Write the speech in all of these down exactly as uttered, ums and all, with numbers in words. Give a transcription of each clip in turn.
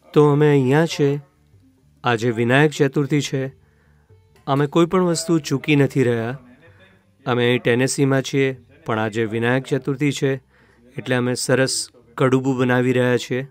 તો અમે અહીંયા છે. આજે વિનાયક ચતુર્થી છે. અમે કોઈ પણ વસ્તુ ચૂકી નથી રહ્યા. અમે અહીં ટેનેસીમાં છીએ, પણ આજે વિનાયક ચતુર્થી છે એટલે અમે સરસ કડુબું બનાવી રહ્યા છીએ.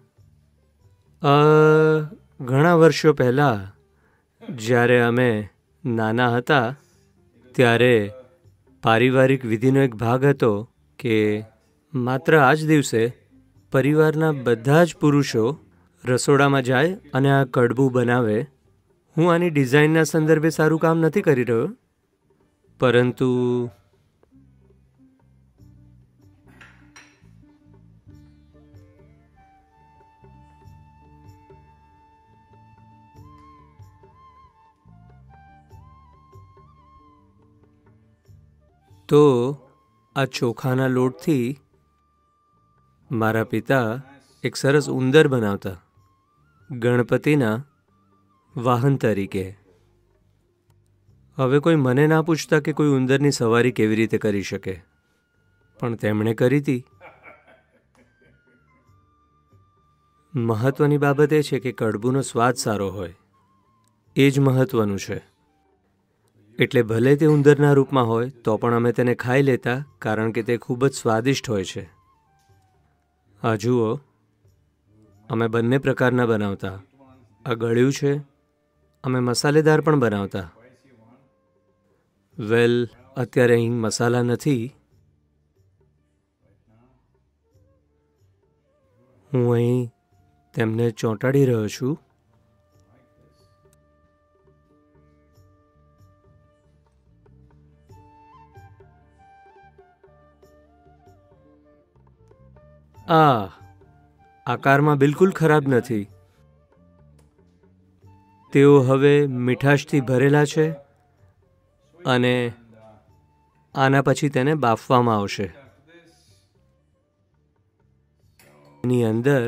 ઘણા વર્ષો પહેલાં જ્યારે અમે નાના હતા ત્યારે પારિવારિક વિધિનો એક ભાગ હતો કે માત્ર આ જ દિવસે પરિવારના બધા જ પુરુષો રસોડામાં જાય અને આ કડબું બનાવે. હું આની ડિઝાઇનના સંદર્ભે સારું કામ નથી કરી રહ્યો, પરંતુ તો આ ચોખાના લોટથી મારા પિતા એક સરસ ઉંદર બનાવતા ગણપતિના વાહન તરીકે. હવે કોઈ મને ના પૂછતા કે કોઈ ઉંદરની સવારી કેવી રીતે કરી શકે, પણ તેમણે કરી હતી. મહત્ત્વની બાબત એ છે કે કડબુનો સ્વાદ સારો હોય, એ જ મહત્ત્વનું છે. એટલે ભલે તે ઉંદરના રૂપમાં હોય તો પણ અમે તેને ખાઈ લેતા, કારણ કે તે ખૂબ જ સ્વાદિષ્ટ હોય છે. આ જુઓ, અમે બંને પ્રકારના બનાવતા. આ ગળ્યું છે. અમે મસાલેદાર પણ બનાવતા. વેલ, અત્યારે અહીં મસાલા નથી. હું અહીં તેમને ચોંટાડી રહ્યો છું. આ આકારમાં બિલકુલ ખરાબ નથી. તેઓ હવે મીઠાશથી ભરેલા છે અને આના પછી તેને બાફવામાં આવશે. એની અંદર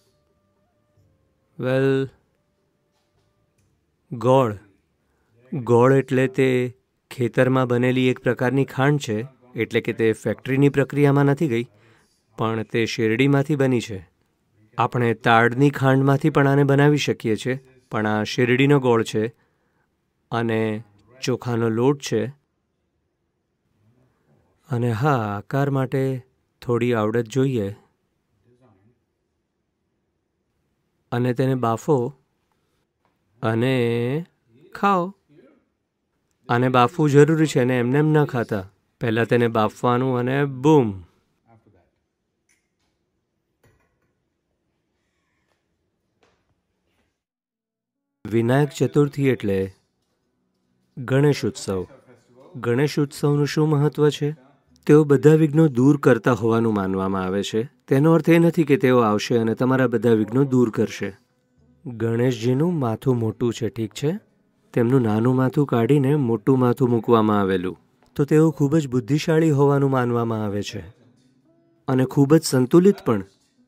વેલ ગોળ ગોળ એટલે તે ખેતરમાં બનેલી એક પ્રકારની ખાંડ છે. એટલે કે તે ફેક્ટરીની પ્રક્રિયામાં નથી ગઈ, પણ તે શેરડીમાંથી બની છે. આપણે તાડની ખાંડમાંથી પણ આને બનાવી શકીએ છીએ, પણ આ શેરડીનો ગોળ છે અને ચોખાનો લોટ છે. અને હા, આકાર માટે થોડી આવડત જોઈએ. અને તેને બાફો અને ખાઓ. આને બાફવું જરૂરી છે અને એમને એમ ન ખાતા. પહેલાં તેને બાફવાનું અને બૂમ. વિનાયક ચતુર્થી એટલે ગણેશ ઉત્સવ. ગણેશ ઉત્સવનું શું મહત્ત્વ છે? તેઓ બધા વિઘ્નો દૂર કરતા હોવાનું માનવામાં આવે છે. તેનો અર્થ એ નથી કે તેઓ આવશે અને તમારા બધા વિઘ્નો દૂર કરશે. ગણેશજીનું માથું મોટું છે, ઠીક છે? તેમનું નાનું માથું કાઢીને મોટું માથું મૂકવામાં આવેલું. તો તેઓ ખૂબ જ બુદ્ધિશાળી હોવાનું માનવામાં આવે છે અને ખૂબ જ સંતુલિત પણ.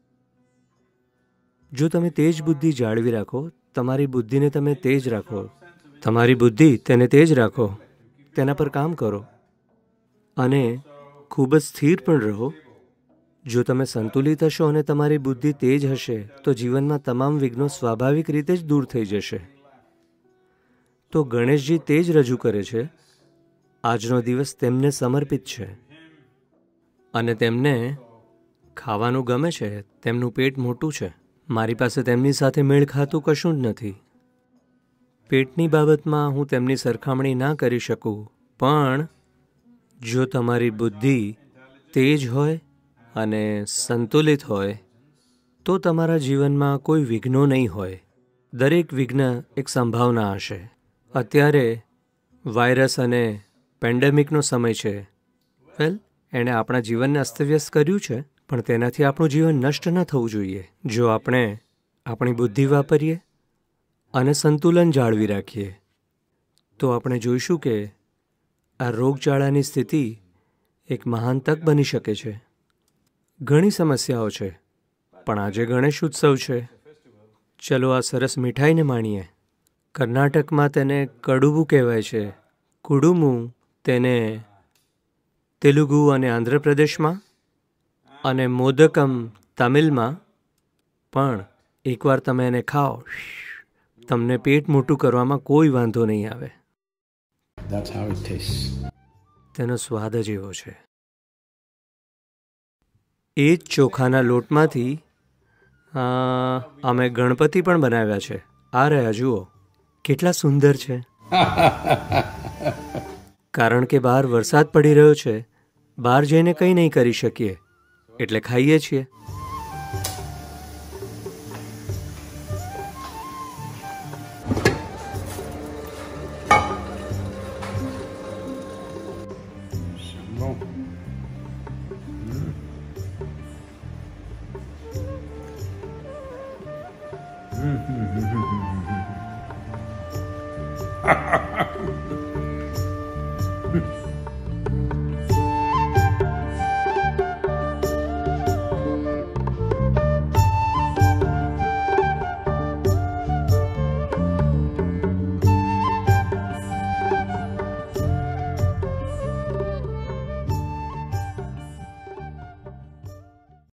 જો તમે તેજ બુદ્ધિ જાળવી રાખો, તમારી બુદ્ધિને તમે તેજ રાખો, તમારી બુદ્ધિ તેને તેજ રાખો, તેના પર કામ કરો અને ખૂબ જ સ્થિર પણ રહો. જો તમે સંતુલિત હશો અને તમારી બુદ્ધિ તેજ હશે તો જીવનમાં તમામ વિઘ્નો સ્વાભાવિક રીતે જ દૂર થઈ જશે. તો ગણેશજી તેજ રજૂ કરે છે. આજનો દિવસ તેમને સમર્પિત છે અને તેમને ખાવાનું ગમે છે. તેમનું પેટ મોટું છે. મારી પાસે તેમની સાથે મેળ ખાતું કશું જ નથી. પેટની બાબતમાં હું તેમની સરખામણી ના કરી શકું, પણ જો તમારી બુદ્ધિ તેજ હોય અને સંતુલિત હોય તો તમારા જીવનમાં કોઈ વિઘ્નો નહીં હોય. દરેક વિઘ્ન એક સંભાવના હશે. અત્યારે વાયરસ અને પેન્ડેમિકનો સમય છે. વેલ, એણે આપણા જીવનને અસ્તવ્યસ્ત કર્યું છે, પણ તેનાથી આપણું જીવન નષ્ટ ન થવું જોઈએ. જો આપણે આપણી બુદ્ધિ વાપરીએ અને સંતુલન જાળવી રાખીએ તો આપણે જોઈશું કે આ રોગચાળાની સ્થિતિ એક મહાન તક બની શકે છે. ઘણી સમસ્યાઓ છે, પણ આજે ગણેશ ઉત્સવ છે. ચલો આ સરસ મીઠાઈને માણીએ. કર્ણાટકમાં તેને કડુબું કહેવાય છે. કુડુમુ તેને તેલુગુ અને આંધ્રપ્રદેશમાં અને મોદકમ તમિલમાં પણ એકવાર તમે એને ખાઓ, તમને પેટ મોટું કરવામાં કોઈ વાંધો નહીં આવે. That's how it tastes. તેનો સ્વાદ જ એવો છે. એ જ ચોખાના લોટમાંથી અ, અમે ગણપતિ પણ બનાવ્યા છે. આ રહ્યા જુઓ, કેટલા સુંદર છે. કારણ કે બહાર વરસાદ પડી રહ્યો છે, બહાર જઈને કંઈ નહીં કરી શકીએ, એટલે ખાઈએ છીએ. No.